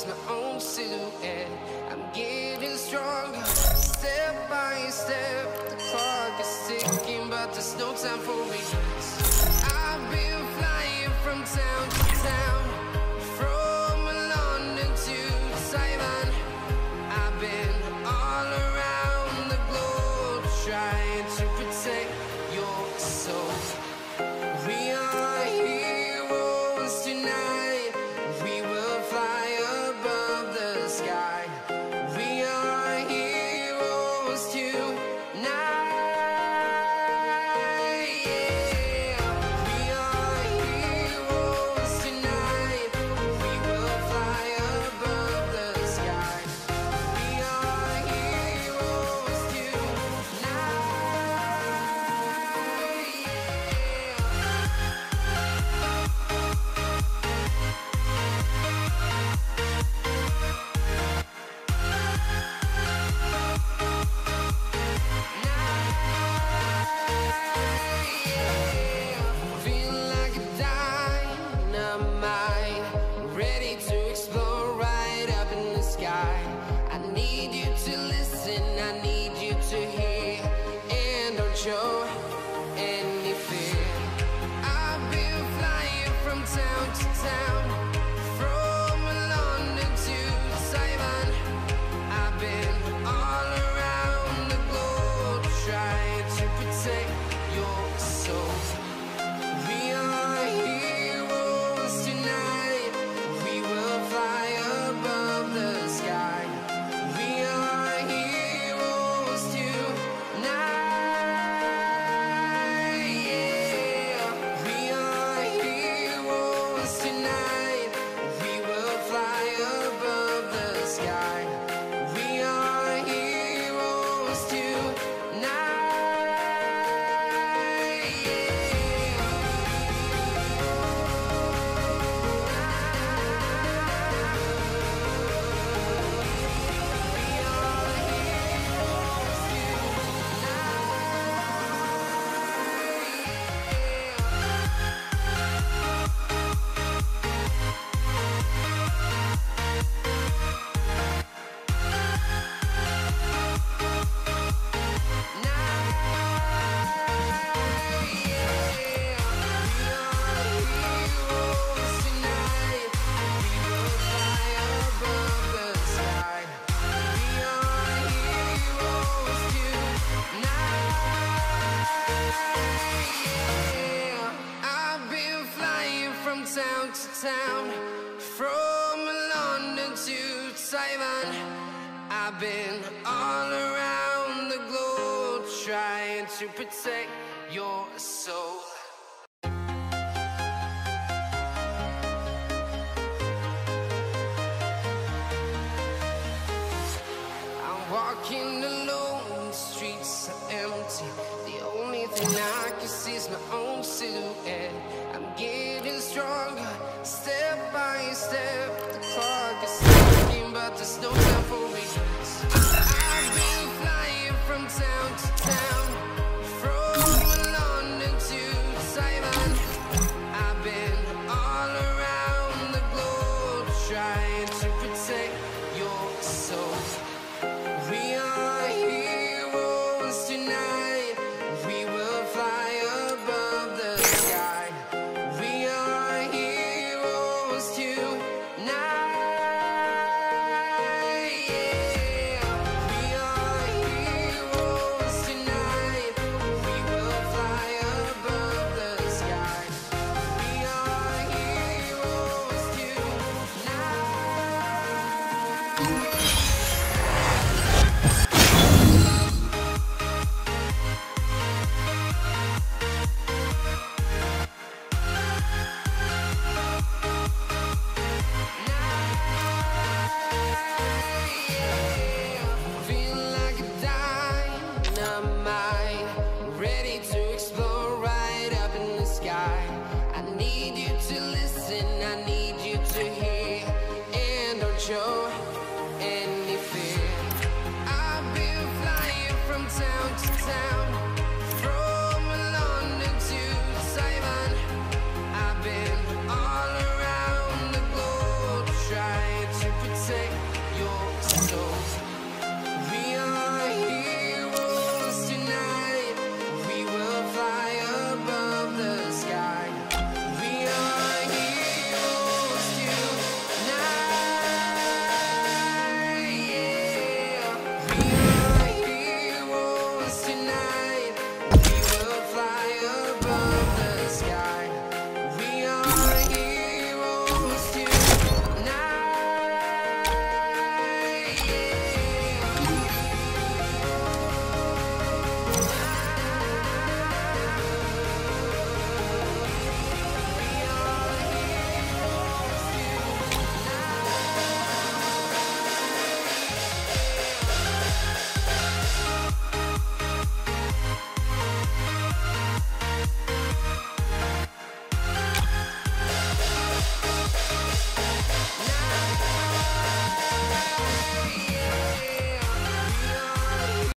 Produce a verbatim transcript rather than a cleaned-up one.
my own silhouette. I'm getting stronger, step by step. The clock is ticking, but there's no time for regrets. I've been flying from town to town, from London to Taiwan. I've been all around the globe, trying to protect your soul. We are heroes tonight. We will fly above the sky. We are heroes tonight. Yeah. We are heroes tonight. We will fly above the sky. We are heroes tonight. Feel like a dynamite, ready to explode right up in the sky. I need you to listen, I need you to hear, and don't show any fear. I've been flying from town to town, from London to Taiwan. I've been all around the globe, trying to protect your soul. We are heroes tonight. We will fly above the sky. We are heroes tonight. Yeah. We are heroes tonight. We will fly above the sky. We are heroes tonight. Town to town, from London to Taiwan. I've been all around the globe, trying to protect your soul. I'm walking alone, the streets are empty. The only thing I can see is my own silhouette. I'm getting stronger, step by step. The clock is ticking, but there's no time for regrets. I've been flying from town to town, from London to Taiwan. I've been all around the globe, trying to protect your soul. We are heroes tonight. We will fly above the sky. We are heroes tonight. Yeah. We are heroes tonight. We will fly above the sky. We are heroes tonight. yours. So